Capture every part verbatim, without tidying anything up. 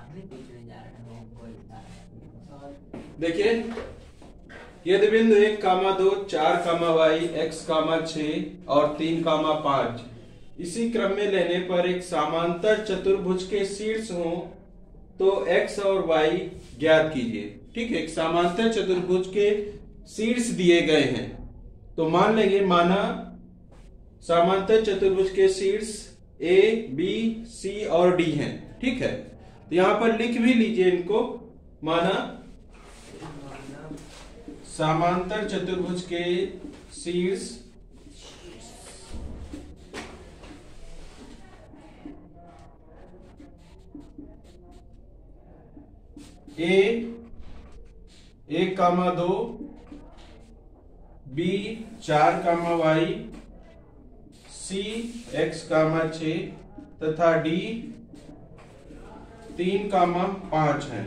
देखिए यदि बिंदु एक कामा दो, चार कामा वाई, एक्स कामा छह और तीन कामा पांच इसी क्रम में लेने पर एक समांतर चतुर्भुज के शीर्ष हो तो एक्स और वाई ज्ञात कीजिए। ठीक है, एक समांतर चतुर्भुज के शीर्ष दिए गए हैं तो मान लेंगे, माना समांतर चतुर्भुज के शीर्ष ए, बी, सी और डी हैं। ठीक है, तो यहां पर लिख भी लीजिए इनको। माना समांतर चतुर्भुज के शीर्ष ए एक कामा दो, बी चार कामा वाई, सी एक्स कामा छ तथा डी तीन कामा पांच है।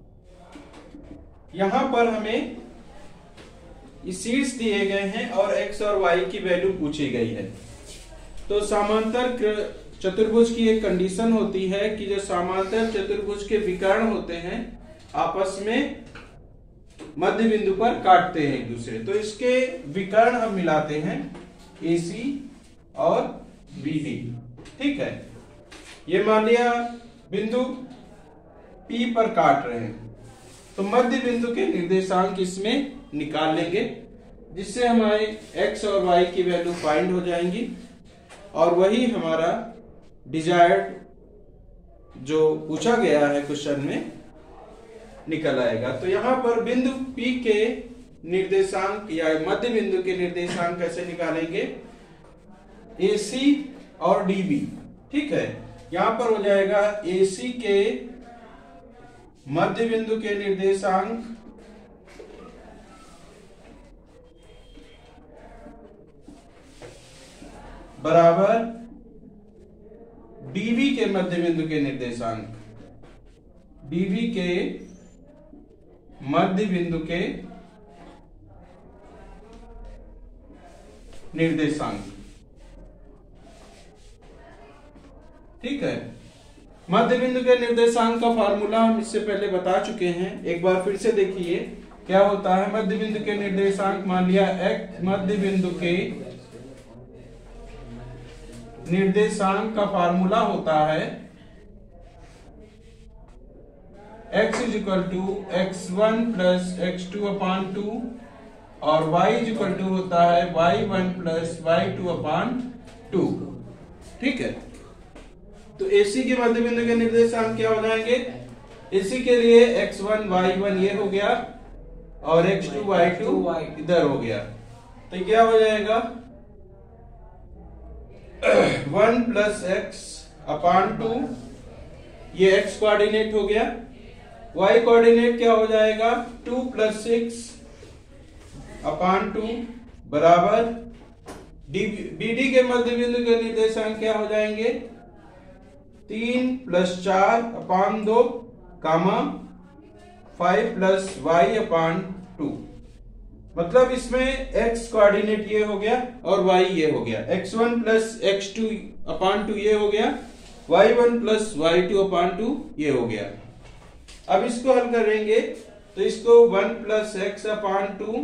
यहां पर हमें शीर्ष दिए गए हैं और एक्स और वाई की वैल्यू पूछी गई है। तो समांतर चतुर्भुज की एक कंडीशन होती है कि जो समांतर चतुर्भुज के विकर्ण होते हैं आपस में मध्य बिंदु पर काटते हैं एक दूसरे, तो इसके विकर्ण हम मिलाते हैं ए सी और बी डी। ठीक है, ये मान लिया बिंदु P पर काट रहे हैं तो मध्य बिंदु के निर्देशांक इसमें निकाल लेंगे जिससे हमारे x और y की वैल्यू फाइंड हो जाएंगी और वही हमारा डिजायर्ड जो पूछा गया है क्वेश्चन में निकल आएगा। तो यहां पर बिंदु P के निर्देशांक या मध्य बिंदु के निर्देशांक कैसे निकालेंगे, A C और D B। ठीक है, यहां पर हो जाएगा A C के मध्य बिंदु के निर्देशांक बराबर D B के मध्य बिंदु के निर्देशांक, D B के मध्य बिंदु के निर्देशांक। ठीक है, मध्य बिंदु के निर्देशांक का फार्मूला हम इससे पहले बता चुके हैं, एक बार फिर से देखिए क्या होता है। मध्य बिंदु के निर्देशांक मान लिया x, मध्य बिंदु के निर्देशांक का फार्मूला होता है x is equal to x one plus x two upon two और y इज इक्वल टू होता है y one plus y two upon two. ठीक है, तो A C के मध्य बिंदु के निर्देशांक क्या हो जाएंगे, A C के लिए एक्स वन वाई वन ये हो गया और एक्स टू वाई टू इधर हो गया, तो क्या हो जाएगा one plus x upon two, ये x कोऑर्डिनेट हो गया, y कोऑर्डिनेट क्या हो जाएगा two plus six upon two बराबर बी डी के मध्य बिंदु के निर्देशांक क्या हो जाएंगे तीन प्लस चार अपान दो comma five plus y upon two. मतलब इसमें x कोऑर्डिनेट ये हो गया और y ये हो गया, x one plus x two upon two ये हो गया, y one plus y two upon two ये हो गया। अब इसको हल करेंगे तो इसको one plus x upon two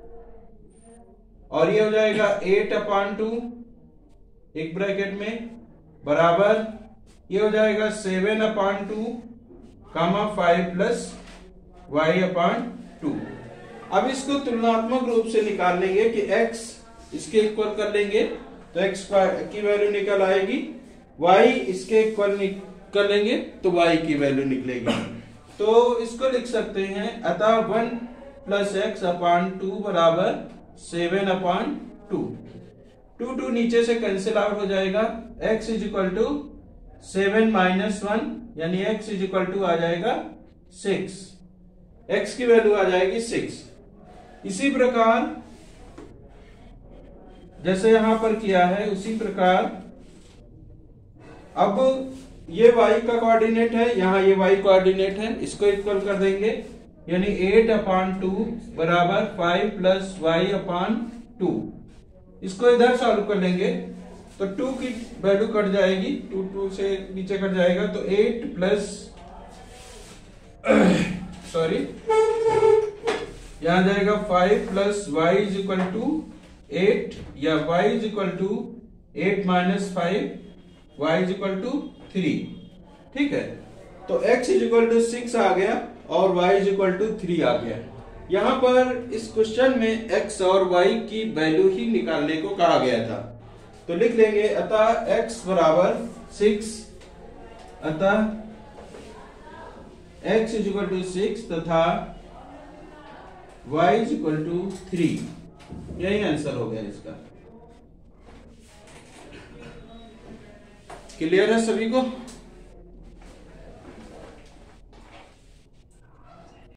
और ये हो जाएगा एट अपान टू एक ब्रैकेट में बराबर ये हो जाएगा seven upon two comma five plus y upon two. अब इसको तुलनात्मक रूप से निकाल लेंगे कि x इसके इक्वल कर लेंगे तो x की वैल्यू निकल आएगी, y इसके इक्वल कर लेंगे तो y की वैल्यू निकलेगी। तो इसको लिख सकते हैं अतः one plus x upon two बराबर seven upon two, two two नीचे से कैंसिल आउट हो जाएगा, x is equal to seven minus one यानी x इज इक्वल टू आ जाएगा सिक्स, x की वैल्यू आ जाएगी सिक्स। इसी प्रकार जैसे यहां पर किया है उसी प्रकार अब ये y का कोऑर्डिनेट है, यहाँ ये y कोऑर्डिनेट है, इसको इक्वल कर देंगे यानी एट अपान टू बराबर five plus y upon two. इसको इधर सॉल्व कर लेंगे तो टू की वैल्यू कट जाएगी, टू टू से नीचे कट जाएगा तो एट प्लस सॉरी, यहां जाएगा five plus y is equal to eight, या y is equal to eight minus five, y is equal to three. ठीक है, तो x is equal to six आ गया और y is equal to three आ गया। यहां पर इस क्वेश्चन में x और y की वैल्यू ही निकालने को कहा गया था, तो लिख लेंगे अतः x बराबर सिक्स, अतः x is equal to six तथा y is equal to three. यही आंसर हो गया इसका। क्लियर है सभी को?